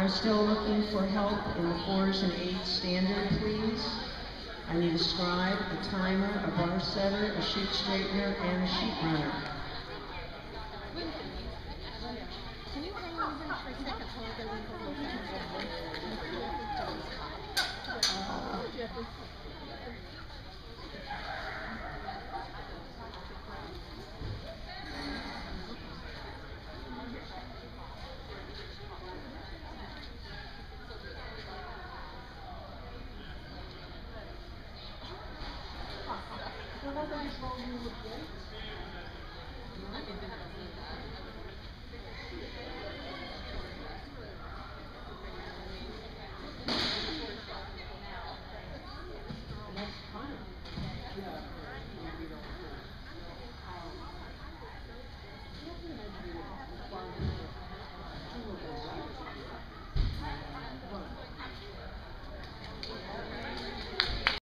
I'm still looking for help in the 4s and 8s standard, please. I need a scribe, a timer, a bar setter, a sheet straightener, and a sheet runner. Can you hang on for a second while I go in the